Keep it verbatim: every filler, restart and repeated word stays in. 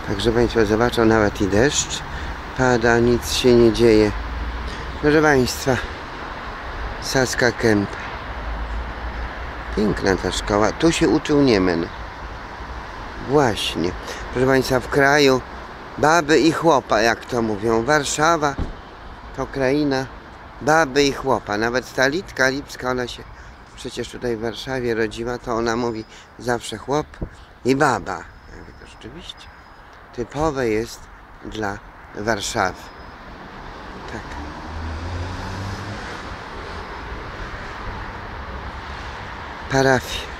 Także Państwo zobaczą, nawet i deszcz pada, nic się nie dzieje. Proszę Państwa, Saska Kępa. Piękna ta szkoła. Tu się uczył Niemen. Właśnie. Proszę Państwa, w kraju baby i chłopa, jak to mówią. Warszawa to kraina baby i chłopa. Nawet ta Litka Lipska, ona się przecież tutaj w Warszawie rodziła, to ona mówi zawsze chłop i baba. Ja mówię, to rzeczywiście typowe jest dla Warszawy. Tak. Parafia.